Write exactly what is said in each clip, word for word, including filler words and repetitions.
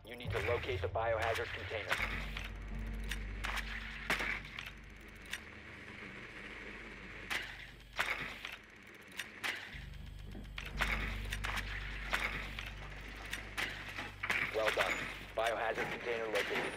You need to locate the biohazard container. Well done. Biohazard container located.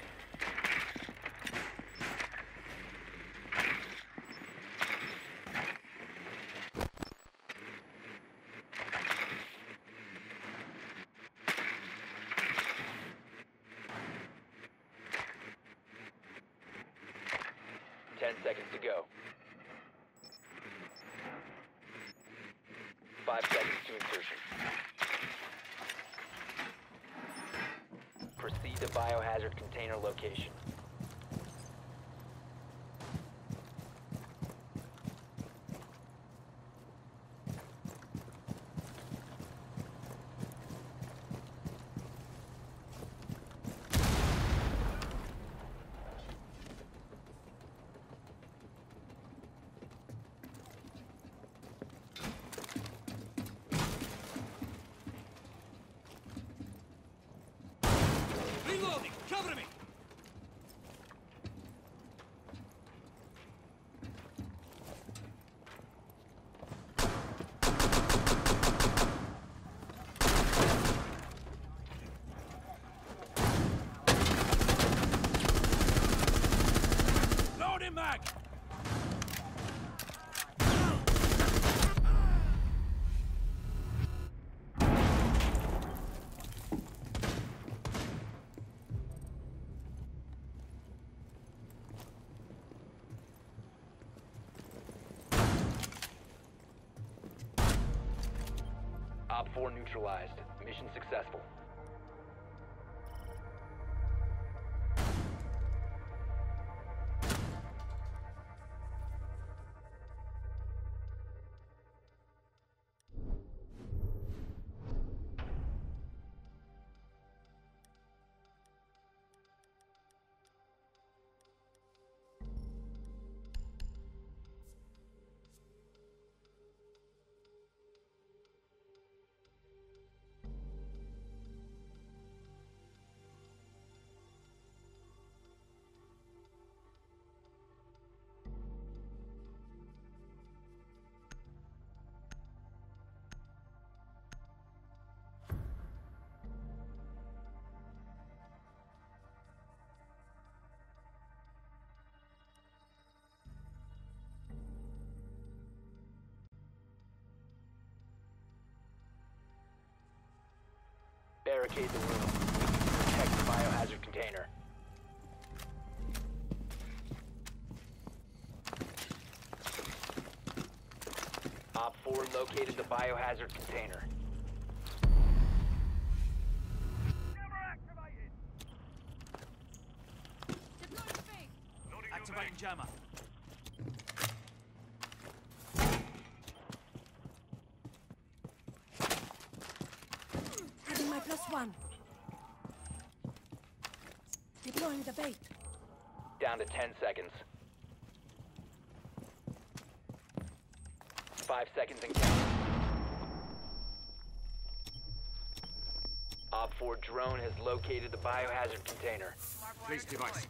Ten seconds to go. Five seconds to insertion. Proceed to biohazard container location. Reloading! Cover me! Loading mag! Op four neutralized. Mission successful. Barricade the room. Protect the biohazard container. Op four located the biohazard container. Activating jammer. Having my plus one. Deploying the bait. Down to ten seconds. Five seconds and counting. Op four drone has located the biohazard container. Place device.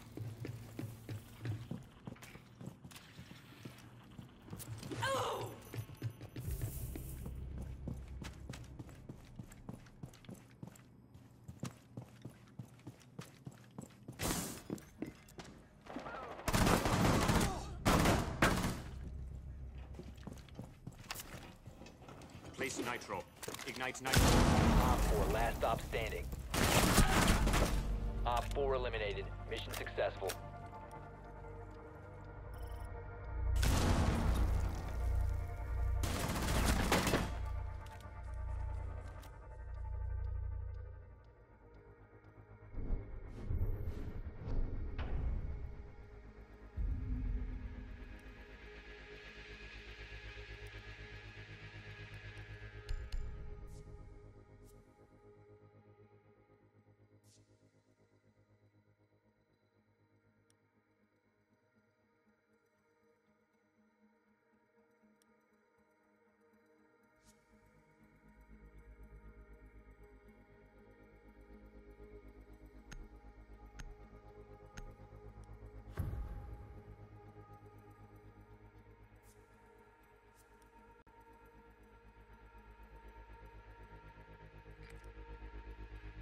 Place nitro. Ignite nitro. Op four last stop standing. Op four eliminated. Mission successful.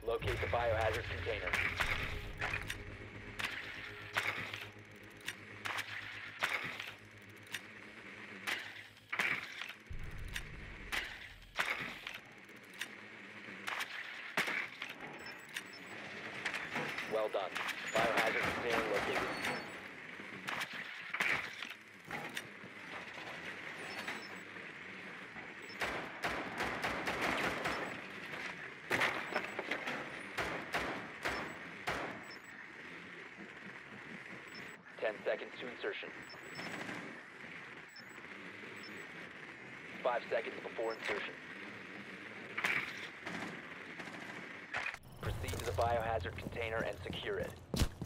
Locate the biohazard container. Well done. Biohazard container located. Ten seconds to insertion. Five seconds before insertion. Proceed to the biohazard container and secure it.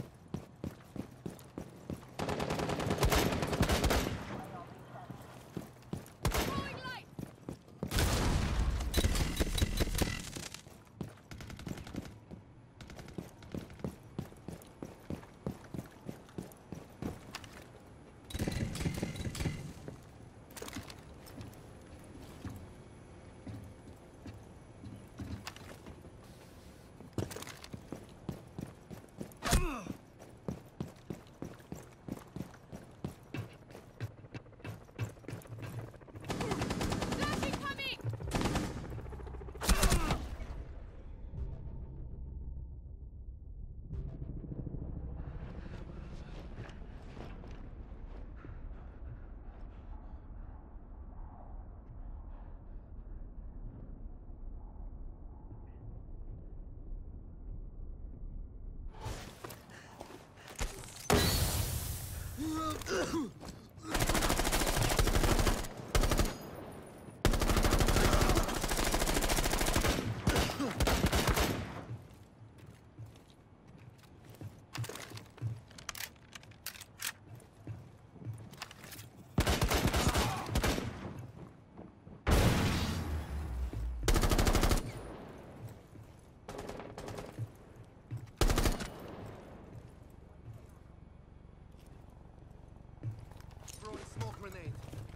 Throwing a smoke grenade.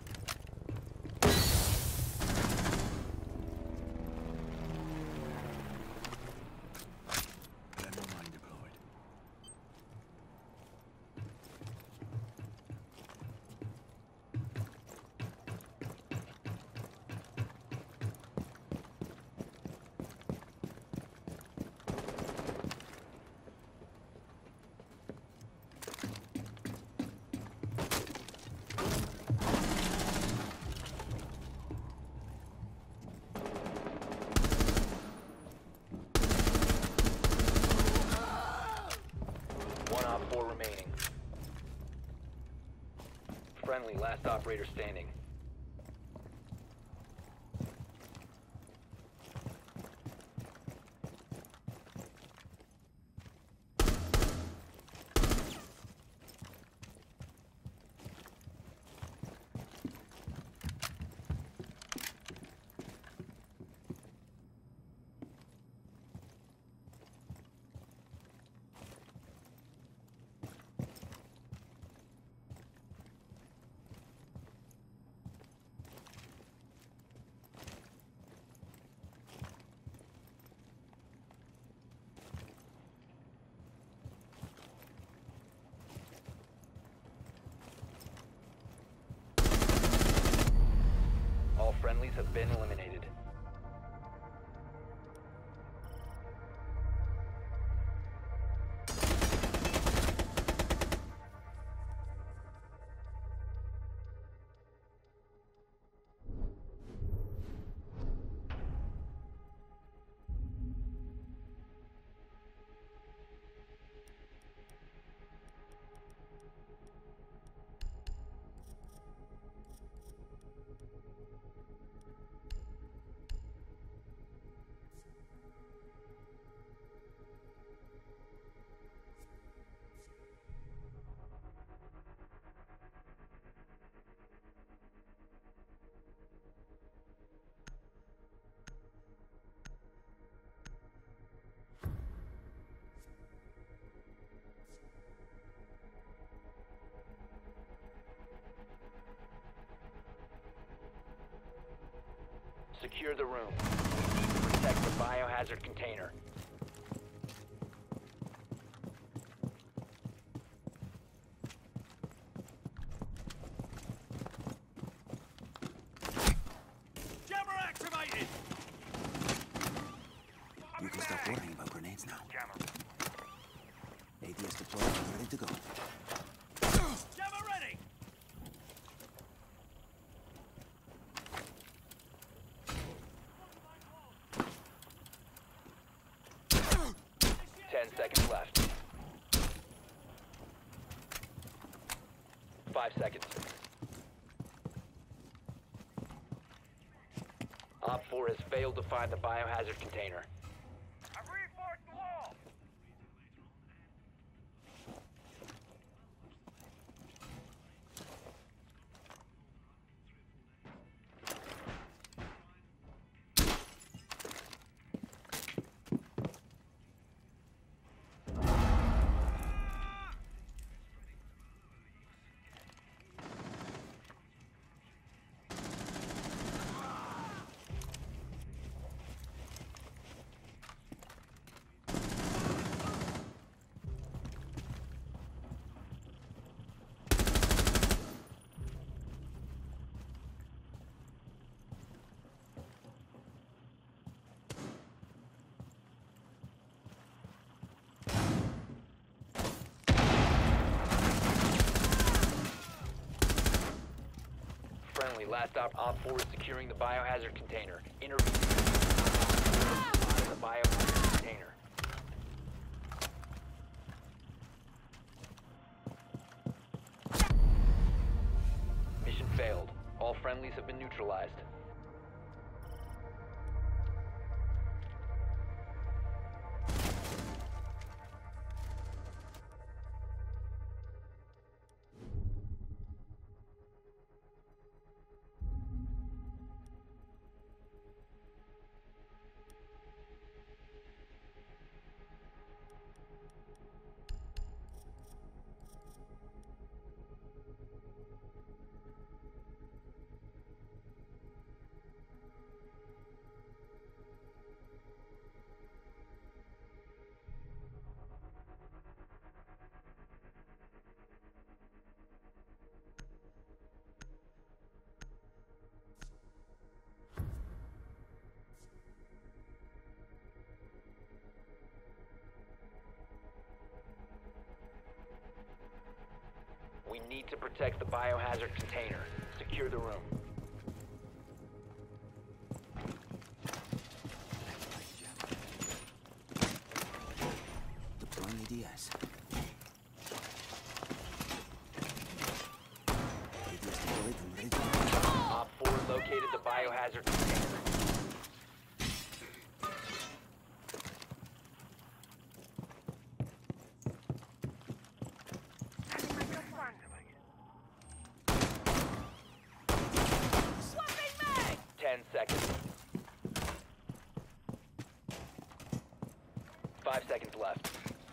Demo mine deployed. One op four remaining. Friendly, last operator standing. All friendlies have been eliminated. Secure the room. Protect the biohazard container. seconds left. Five seconds. Op four has failed to find the biohazard container. I've reinforced the wall! Friendly, last op, op four is securing the biohazard container. Intervene. The biohazard container. Mission failed. All friendlies have been neutralized. We need to protect the biohazard container. Secure the room. Deploying A D S. A D S deployed and ready to go. Op four located the biohazard container. Ten seconds. Five seconds left.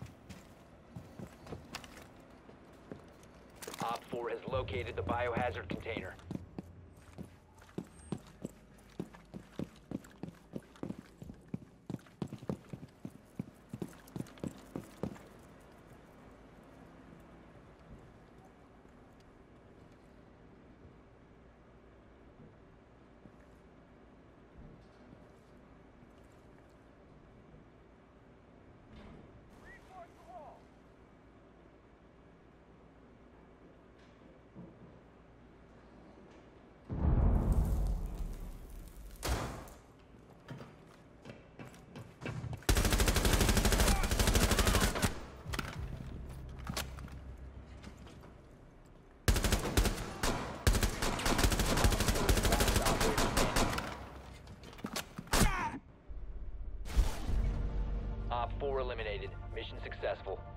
Op four has located the biohazard container. Op four eliminated. Mission successful.